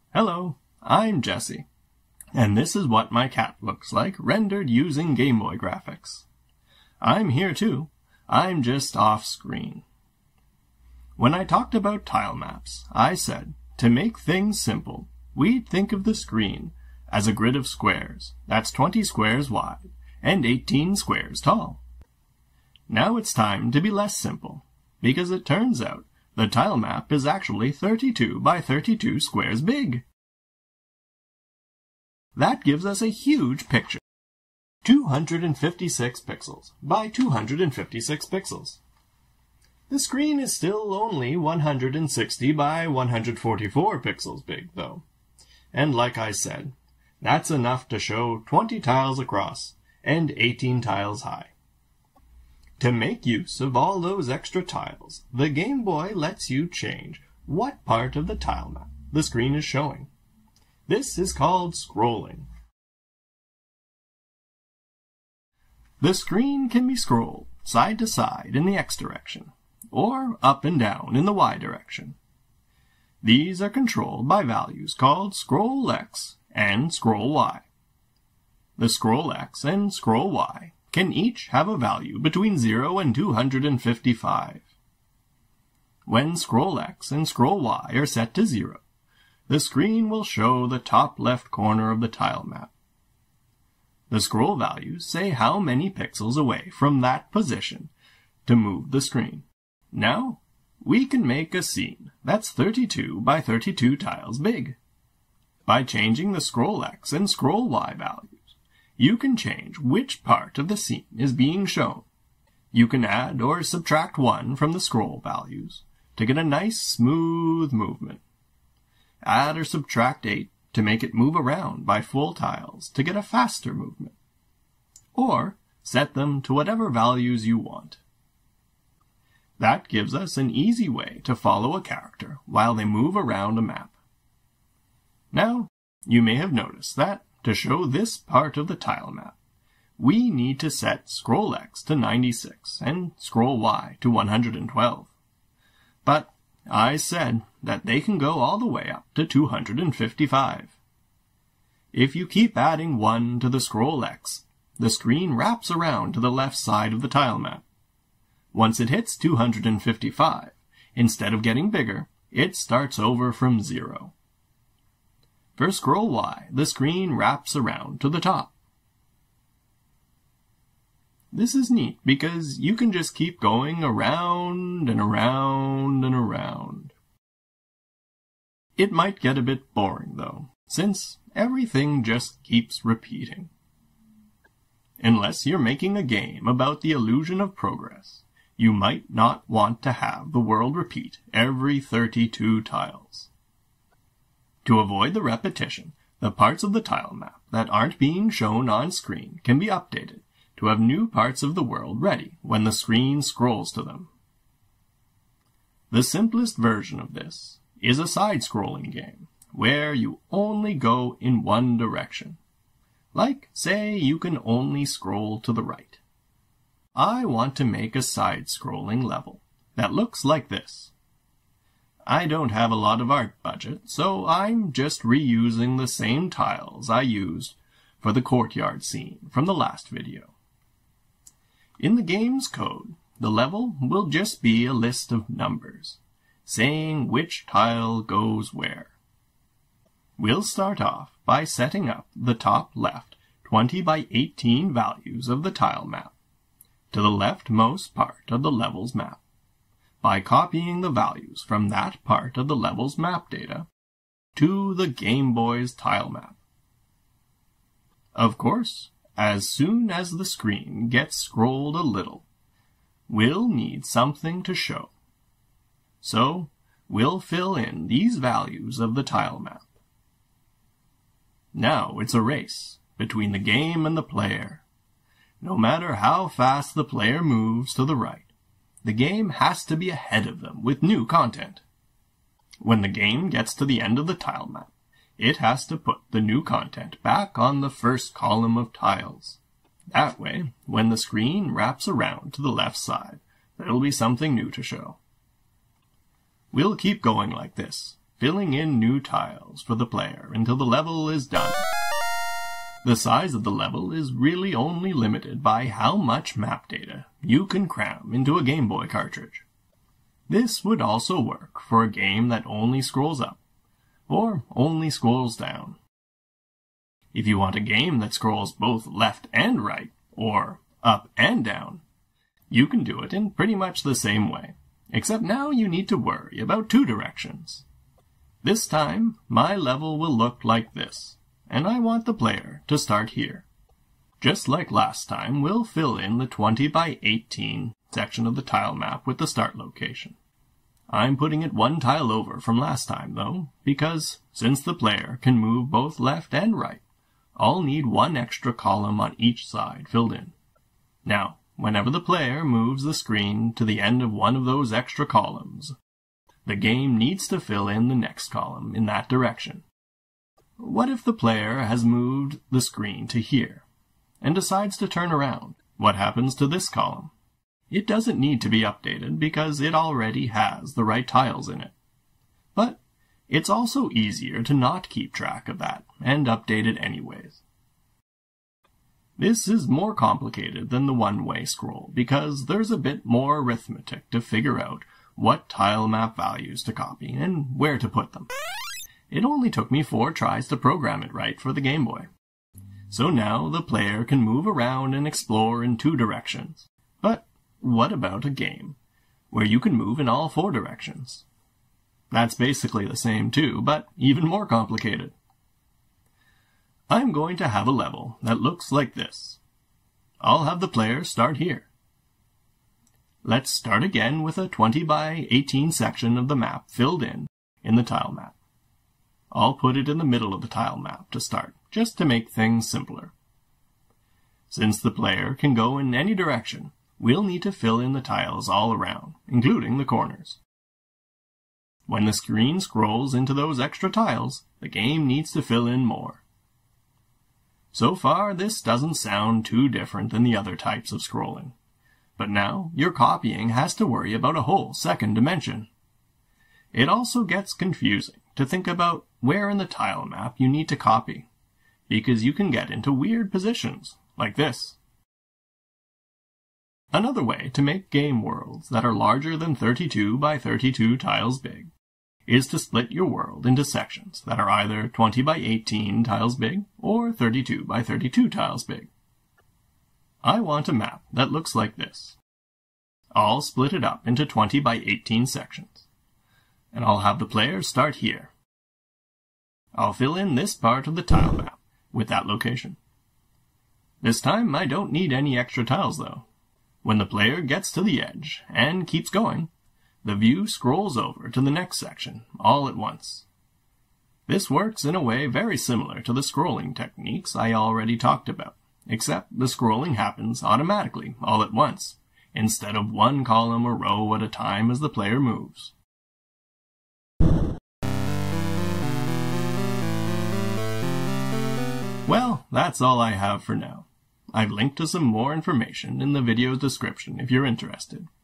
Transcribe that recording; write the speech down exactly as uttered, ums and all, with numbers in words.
Hello, I'm Jesse, and this is what my cat looks like rendered using GameBoy graphics. I'm here too, I'm just off screen. When I talked about tile maps, I said, to make things simple, we'd think of the screen as a grid of squares that's twenty squares wide and eighteen squares tall. Now it's time to be less simple, because it turns out the tile map is actually thirty-two by thirty-two squares big. That gives us a huge picture. two hundred fifty-six pixels by two hundred fifty-six pixels. The screen is still only one hundred sixty by one hundred forty-four pixels big, though. And like I said, that's enough to show twenty tiles across and eighteen tiles high. To make use of all those extra tiles, the Game Boy lets you change what part of the tile map the screen is showing. This is called scrolling. The screen can be scrolled side to side in the X direction, or up and down in the Y direction. These are controlled by values called scroll X and scroll Y. The scroll X and scroll Y can each have a value between zero and two hundred fifty-five. When scroll X and scroll Y are set to zero, the screen will show the top left corner of the tile map. The scroll values say how many pixels away from that position to move the screen. Now, we can make a scene that's thirty-two by thirty-two tiles big. By changing the scroll X and scroll Y values, you can change which part of the scene is being shown. You can add or subtract one from the scroll values to get a nice smooth movement. Add or subtract eight to make it move around by full tiles to get a faster movement. Or set them to whatever values you want. That gives us an easy way to follow a character while they move around a map. Now, you may have noticed that to show this part of the tile map, we need to set scroll X to ninety-six and scroll Y to one hundred twelve. But I said that they can go all the way up to two hundred fifty-five. If you keep adding one to the scroll X, the screen wraps around to the left side of the tile map. Once it hits two hundred fifty-five, instead of getting bigger, it starts over from zero. For scroll Y, the screen wraps around to the top. This is neat because you can just keep going around and around and around. It might get a bit boring though, since everything just keeps repeating. Unless you're making a game about the illusion of progress, you might not want to have the world repeat every thirty-two tiles. To avoid the repetition, the parts of the tile map that aren't being shown on screen can be updated to have new parts of the world ready when the screen scrolls to them. The simplest version of this is a side-scrolling game, where you only go in one direction. Like, say, you can only scroll to the right. I want to make a side-scrolling level that looks like this. I don't have a lot of art budget, so I'm just reusing the same tiles I used for the courtyard scene from the last video. In the game's code, the level will just be a list of numbers, saying which tile goes where. We'll start off by setting up the top left twenty by eighteen values of the tile map to the leftmost part of the level's map, by copying the values from that part of the level's map data to the Game Boy's tile map. Of course, as soon as the screen gets scrolled a little, we'll need something to show. So, we'll fill in these values of the tile map. Now it's a race between the game and the player. No matter how fast the player moves to the right, the game has to be ahead of them with new content. When the game gets to the end of the tile map, it has to put the new content back on the first column of tiles. That way, when the screen wraps around to the left side, there'll be something new to show. We'll keep going like this filling in new tiles for the player until the level is done. The size of the level is really only limited by how much map data you can cram into a Game Boy cartridge. This would also work for a game that only scrolls up, or only scrolls down. If you want a game that scrolls both left and right, or up and down, you can do it in pretty much the same way, except now you need to worry about two directions. This time, my level will look like this, and I want the player to start here. Just like last time, we'll fill in the twenty by eighteen section of the tile map with the start location. I'm putting it one tile over from last time, though, because since the player can move both left and right, I'll need one extra column on each side filled in. Now, whenever the player moves the screen to the end of one of those extra columns, the game needs to fill in the next column in that direction. What if the player has moved the screen to here and decides to turn around? What happens to this column? It doesn't need to be updated because it already has the right tiles in it. But it's also easier to not keep track of that and update it anyways. This is more complicated than the one-way scroll because there's a bit more arithmetic to figure out what tile map values to copy and where to put them. It only took me four tries to program it right for the Game Boy. So now the player can move around and explore in two directions. But what about a game where you can move in all four directions? That's basically the same too, but even more complicated. I'm going to have a level that looks like this. I'll have the player start here. Let's start again with a twenty by eighteen section of the map filled in in the tile map. I'll put it in the middle of the tile map to start, just to make things simpler. Since the player can go in any direction, we'll need to fill in the tiles all around, including the corners. When the screen scrolls into those extra tiles, the game needs to fill in more. So far, this doesn't sound too different than the other types of scrolling. But now, your copying has to worry about a whole second dimension. It also gets confusing to think about where in the tile map you need to copy, because you can get into weird positions, like this. Another way to make game worlds that are larger than thirty-two by thirty-two tiles big is to split your world into sections that are either twenty by eighteen tiles big or thirty-two by thirty-two tiles big. I want a map that looks like this. I'll split it up into twenty by eighteen sections, and I'll have the player start here. I'll fill in this part of the tile map with that location. This time I don't need any extra tiles though. When the player gets to the edge and keeps going, the view scrolls over to the next section all at once. This works in a way very similar to the scrolling techniques I already talked about, except the scrolling happens automatically all at once, instead of one column or row at a time as the player moves. Well, that's all I have for now. I've linked to some more information in the video's description if you're interested.